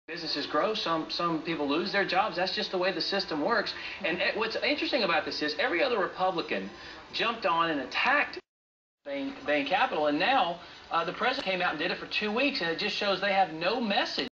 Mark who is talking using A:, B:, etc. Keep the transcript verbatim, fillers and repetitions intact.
A: Businesses grow, some some people lose their jobs. That's just the way the system works. And what's interesting about this is every other Republican jumped on and attacked Bain, Bain Capital, and now uh, the president came out and did it for two weeks, and it just shows they have no message.